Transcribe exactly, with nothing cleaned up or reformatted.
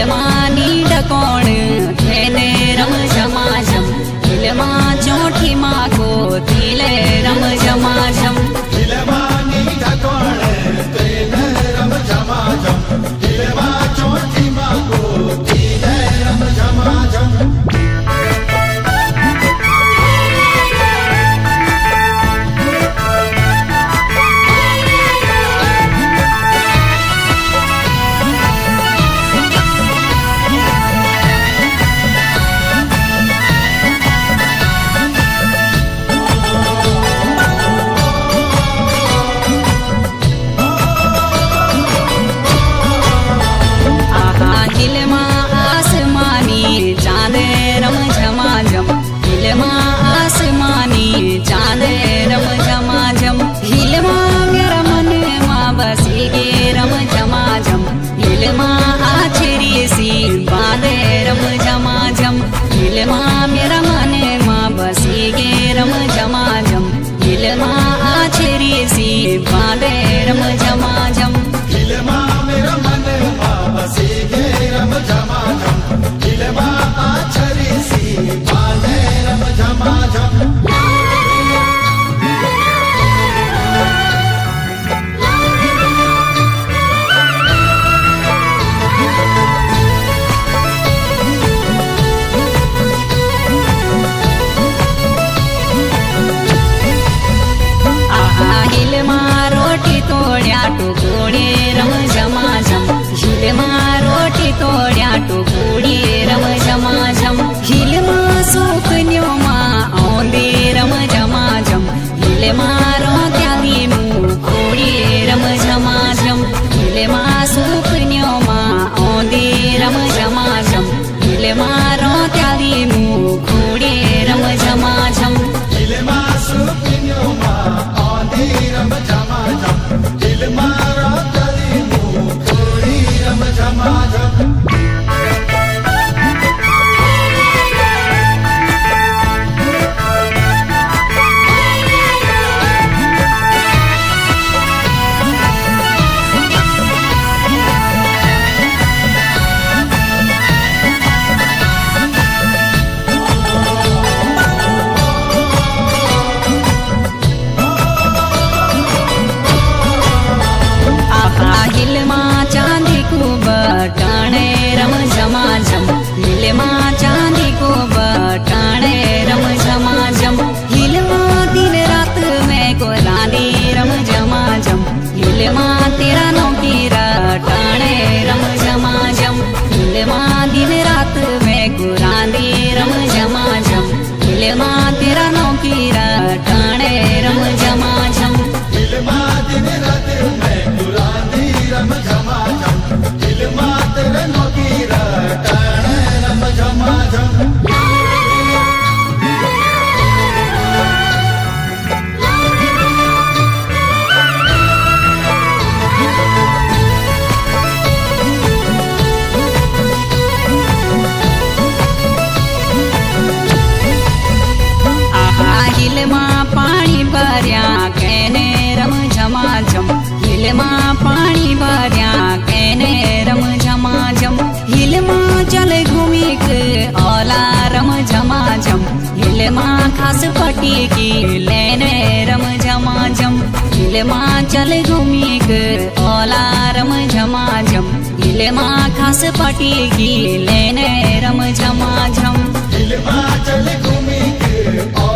हिलमानी डकोण थेने रम झमाझम हिलमा चोठी माँ को तिले रम झमाझम हिलमानी डकोण थेने रम झमाझम हिलमा चोठी माँ को तिले रम झमाझम हिलमा मेरा मन माँ बसी गे रम झमाझम हिलमा आछरी सी बांधे रम झमाझम हिलमा मेरा मन माँ बसी गे रम झमाझम हिलमा आछरी सी बांधे रम झमाझम टुकुड़ी रम झमाझम हिलमा रोटी तोड़िया टुकुड़ी रम झमाझम हिलमा सूख न्योमा औंदे रम झमाझम हिलमा रोत्याली मुखोड़ी रम झमाझम हिलमा सूख न्योमा औंदे रम झमाझम हिलमा रोत्याली मुखोड़ी रम झमाझम हिलमा सूख न्योमा औंदे रम झमाझम हिलमा रोत्याली मुखोड़ी रम झमाझम हिलमा चांदी को बटाने रम झमाझम हिलमा दिन रात में को लांदी रम झमाझम हिलमा तेरा नौकी रटाने रम झमाझम हिलमा दिन रात में को लांदी रम झमाझम हिलमा तेरा नौकी रटाने रम झमाझम हिलमा दिन रात में को लांदी रम झमाझम हिलमा तेरा नौकी रटाने रम झमाझम हिलमा पानी भरिया कहने रम झमाझम हिलमा पानी भरिया कहने रम झमाझम हिलमा चल घूमी के औला रम झमाझम हिलमा खास पटी की लेने रम झमाझम हिलमा चल घूमी के औला रम झमाझम हिलमा खास पटी की लेने रम झमाझम हिलमा चल घूमी के